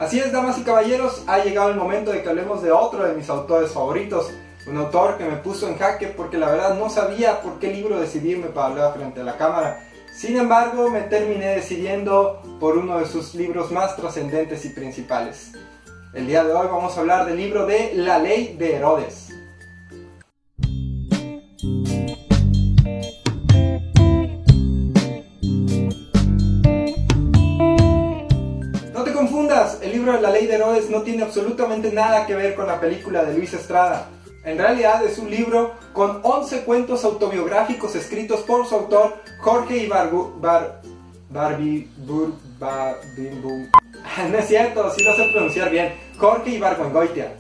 Así es, damas y caballeros, ha llegado el momento de que hablemos de otro de mis autores favoritos. Un autor que me puso en jaque porque la verdad no sabía por qué libro decidirme para hablar frente a la cámara. Sin embargo, me terminé decidiendo por uno de sus libros más trascendentes y principales. El día de hoy vamos a hablar del libro de La Ley de Herodes. No te confundas, el libro de La Ley de Herodes no tiene absolutamente nada que ver con la película de Luis Estrada. En realidad es un libro con 11 cuentos autobiográficos escritos por su autor Jorge no es cierto, sí lo sé pronunciar bien, Jorge Ibargüengoitia.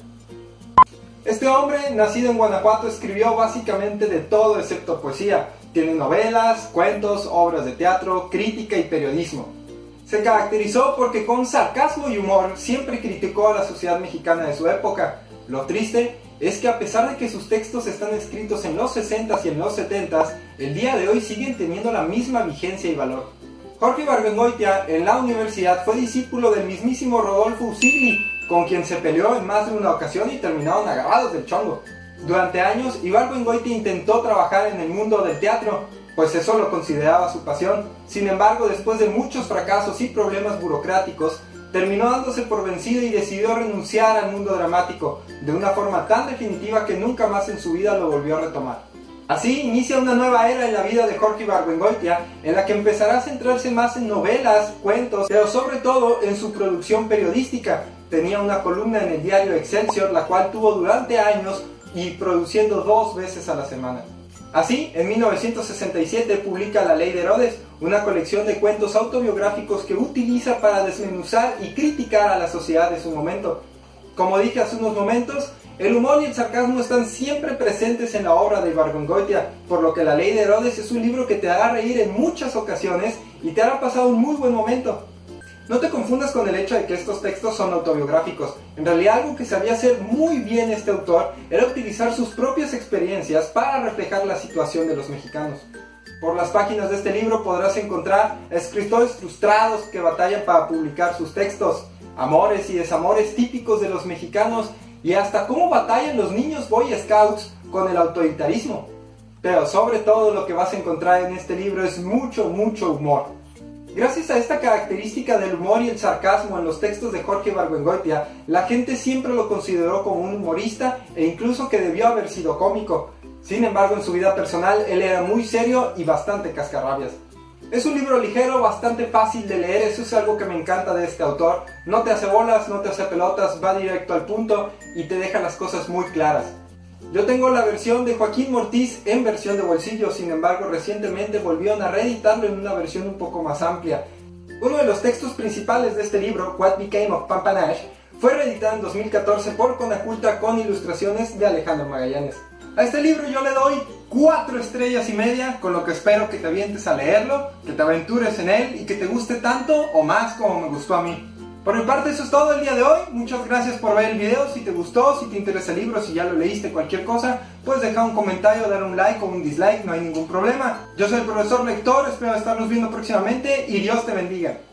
Este hombre, nacido en Guanajuato, escribió básicamente de todo excepto poesía. Tiene novelas, cuentos, obras de teatro, crítica y periodismo. Se caracterizó porque con sarcasmo y humor siempre criticó a la sociedad mexicana de su época. Lo triste es que a pesar de que sus textos están escritos en los 60s y en los 70s, el día de hoy siguen teniendo la misma vigencia y valor. Jorge Ibargüengoitia en la universidad fue discípulo del mismísimo Rodolfo Usigli, con quien se peleó en más de una ocasión y terminaron agarrados del chongo. Durante años, Ibargüengoitia intentó trabajar en el mundo del teatro, pues eso lo consideraba su pasión. Sin embargo, después de muchos fracasos y problemas burocráticos, terminó dándose por vencido y decidió renunciar al mundo dramático, de una forma tan definitiva que nunca más en su vida lo volvió a retomar. Así inicia una nueva era en la vida de Jorge Ibargüengoitia, en la que empezará a centrarse más en novelas, cuentos, pero sobre todo en su producción periodística. Tenía una columna en el diario Excelsior, la cual tuvo durante años y produciendo 2 veces a la semana. Así, en 1967 publica La Ley de Herodes, una colección de cuentos autobiográficos que utiliza para desmenuzar y criticar a la sociedad de su momento. Como dije hace unos momentos, el humor y el sarcasmo están siempre presentes en la obra de Ibargüengoitia, por lo que La Ley de Herodes es un libro que te hará reír en muchas ocasiones y te hará pasar un muy buen momento. No te confundas con el hecho de que estos textos son autobiográficos. En realidad, algo que sabía hacer muy bien este autor era utilizar sus propias experiencias para reflejar la situación de los mexicanos. Por las páginas de este libro podrás encontrar escritores frustrados que batallan para publicar sus textos, amores y desamores típicos de los mexicanos y hasta cómo batallan los niños Boy Scouts con el autoritarismo. Pero sobre todo lo que vas a encontrar en este libro es mucho humor. Gracias a esta característica del humor y el sarcasmo en los textos de Jorge Ibargüengoitia, la gente siempre lo consideró como un humorista e incluso que debió haber sido cómico. Sin embargo, en su vida personal, él era muy serio y bastante cascarrabias. Es un libro ligero, bastante fácil de leer, eso es algo que me encanta de este autor. No te hace bolas, no te hace pelotas, va directo al punto y te deja las cosas muy claras. Yo tengo la versión de Joaquín Mortiz en versión de bolsillo, sin embargo recientemente volvieron a reeditarlo en una versión un poco más amplia. Uno de los textos principales de este libro, What Became of Pampanache, fue reeditado en 2014 por Conaculta con ilustraciones de Alejandro Magallanes. A este libro yo le doy 4 estrellas y media, con lo que espero que te avientes a leerlo, que te aventures en él y que te guste tanto o más como me gustó a mí. Por mi parte eso es todo el día de hoy, muchas gracias por ver el video. Si te gustó, si te interesa el libro, si ya lo leíste, cualquier cosa, puedes dejar un comentario, dar un like o un dislike, no hay ningún problema. Yo soy el profesor Lector, espero estarnos viendo próximamente y Dios te bendiga.